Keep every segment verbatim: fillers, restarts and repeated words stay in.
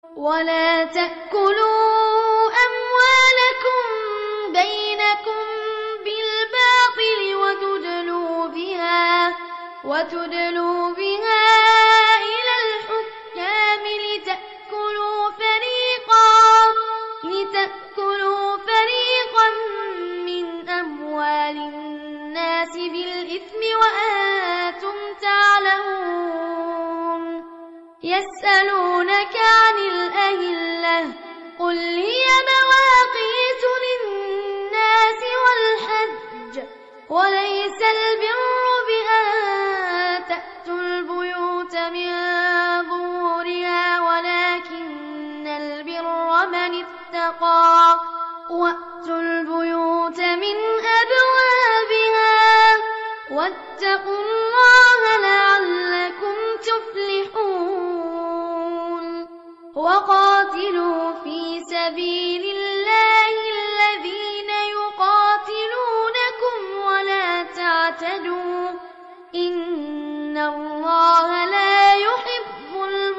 ولا تأكلوا أموالكم بينكم بالباطل وتدلوا بها وتدلوا بها إلى الحكام لتأكلوا فريقا لتأكلوا فريقا من أموال الناس بالإثم وأنتم تعلمون. يسألونك عن الأهلة قل هي مواقيت للناس والحج وليس البر بأن تأتوا البيوت من ظهورها ولكن البر من اتقى وأتوا البيوت من أبوابها واتقوا الله لعلكم تفلحون. وقاتلوا في سبيل الله الذين يقاتلونكم ولا تعتدوا إن الله لا يحب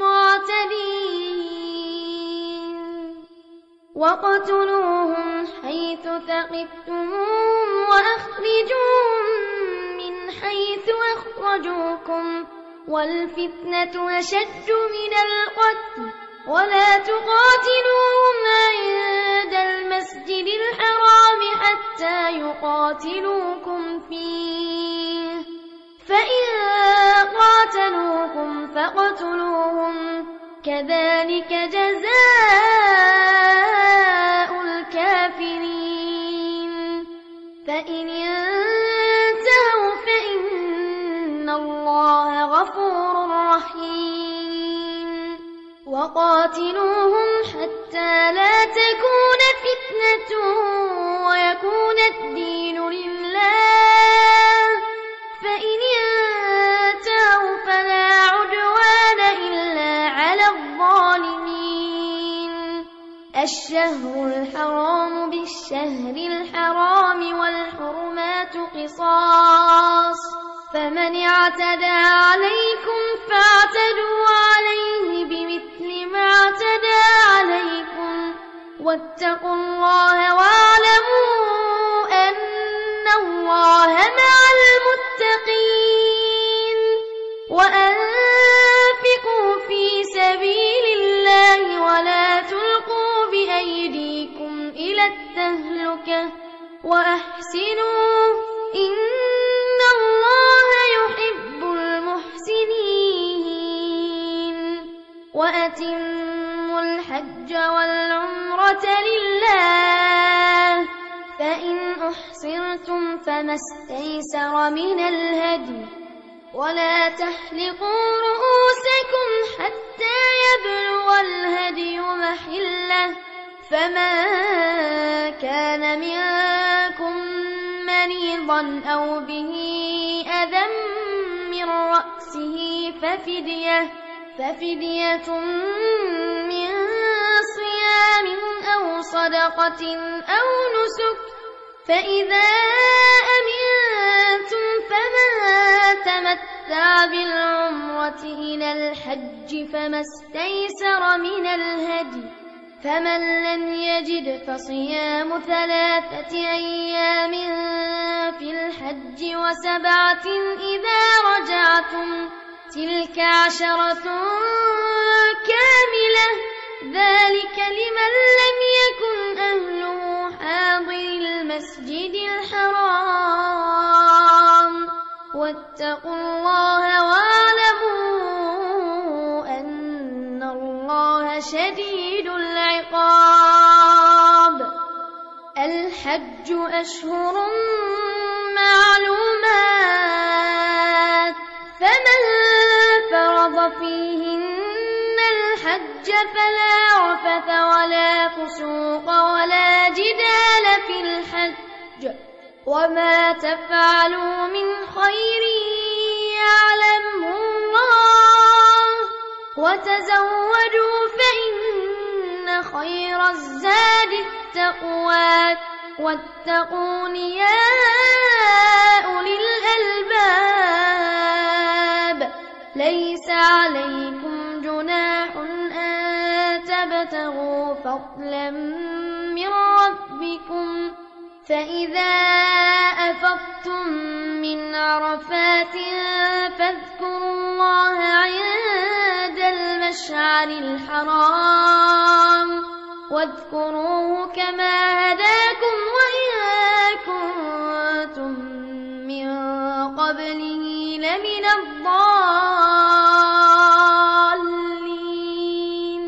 المعتدين. وقتلوهم حيث ثقفتموهم وأخرجوهم من حيث أخرجوكم والفتنة أشد من القتل ولا تقاتلوهم عند المسجد الحرام حتى يقاتلوكم فيه فإن قاتلوكم فاقتلوهم كذلك جزاء الكافرين. فإن انتهوا فإن الله غفور رحيم. وقاتلوهم حتى لا تكون فتنة ويكون الدين لله فإن انتهوا فلا عدوان إلا على الظالمين. الشهر الحرام بالشهر الحرام والحرمات قصاص فمن اعتدى عليكم فاعتدوا عليه بمثل ما اعتدى عليكم واتقوا الله واعلموا أن الله مع المتقين. وأنفقوا في سبيل الله ولا تلقوا بأيديكم إلى التهلكة وأحسنوا إن الله يحب المحسنين. وأتموا الحج والعمرة لله فإن أحصرتم فما استيسر من الهدي ولا تحلقوا رؤوسكم حتى يبلغ الهدي محله فمن كان منكم مريضا أو به أذى من رأسه ففدية ففدية من صيام أو صدقة أو نسك فإذا أمنتم فمن تمتع بالعمرة إلى الحج فما استيسر من الهدي فمن لم يجد فصيام ثلاثة أيام في الحج وسبعة إذا رجعتم تلك عشرة كاملة ذلك لمن لم يكن أهله حاضر المسجد الحرام. واتقوا الله واعلموا أن الله شديد العقاب. الحج أشهر معلومات فمن فرض فيهن الحج فلا عفث ولا فسوق ولا جدال في الحج وما تفعلوا من خير يعلمه الله وتزودوا فإن خير الزاد التقوى واتقون يا أولي الألباب. ليس عليكم جناح أن تبتغوا فضلا من ربكم فإذا أفضتم من عرفات فاذكروا الله عند المشعر الحرام واذكروه كما هداكم وإن كنتم من قبله لمن الضالين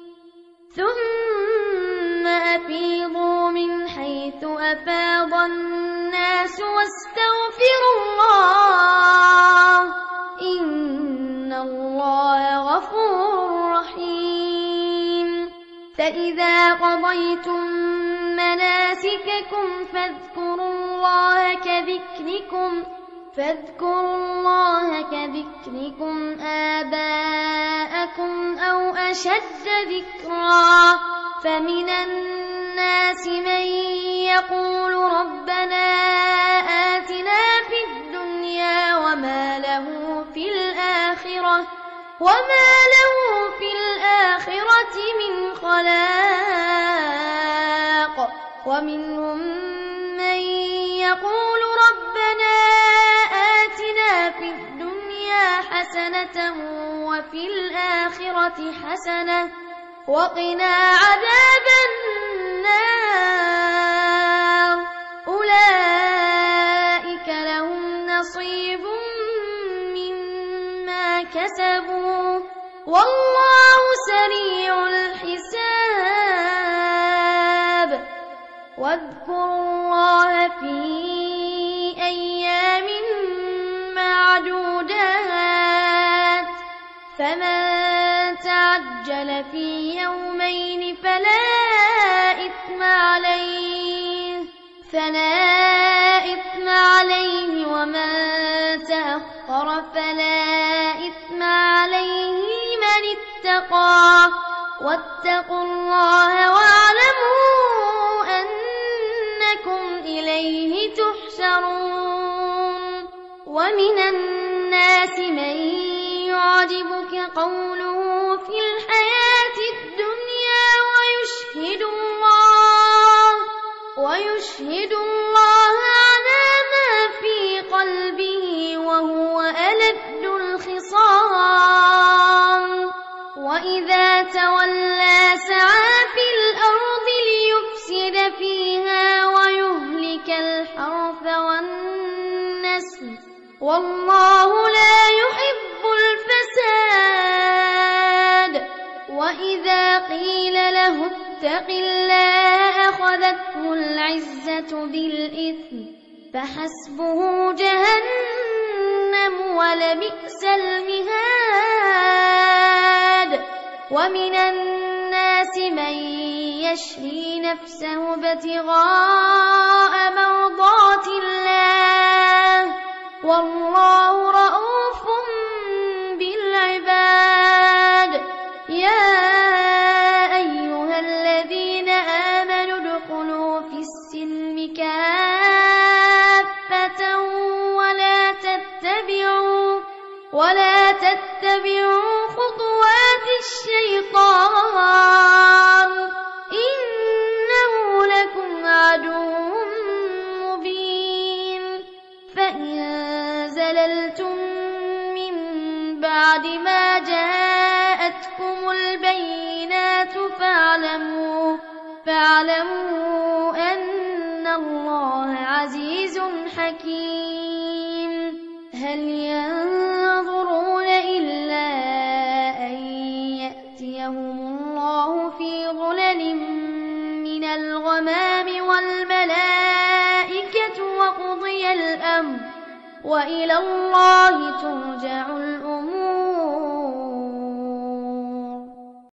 ثم أفيضوا من حيث أفاض الناس واستغفروا الله إن الله غفور رحيم فإذا قضيتم مناسككم فاذكروا الله كذكركم فاذكروا الله كذكركم آباءكم أو أشد ذكرا فمن الناس من يقول ربنا آتنا في الدنيا وما له في الآخرة وما له في الآخرة من خلاق ومنهم من يقول ربنا آتنا في الدنيا حسنة وفي الآخرة حسنة وقنا عذاب النار أولئك لهم نصيب مما كسبوا والله سريع الحساب واذكروا الله في أيام معدودات فمن تعجل في يومين فلا إثم عليه فلا إثم عليه ومن تأخر فلا إثم عليه لمن اتقى واتقوا الله واعلموا أنكم إليه تحشرون ومن الناس من يعجبك قوله في الحياة الدنيا ويشهد الله ويشهد الله على ما في قلبه وهو ألد الخصام وإذا تولى سعى في الأرض ليفسد فيها ويهلك الحرث والنسل والله لا يحب الفساد وإذا قيل له اتق الله أخذته العزة بالإثم فحسبه جهنم ولبئس المهاد ومن الناس من يشري نفسه ابتغاء مرضات الله والله رؤوف بالعباد يا أيها الذين آمنوا ادخلوا في السلم كافة ولا تتبعوا ولا تتبعوا خطوات الشيطان إنه لكم عدو مبين فإن زللتم من بعد ما جاءتكم البينات فاعلموا فاعلموا أن الله عزيز حكيم هل ينظرون إلا أن يأتيهم الله في ظلل من الغمام والملائكة وقضي الأمر وإلى الله ترجع الأمور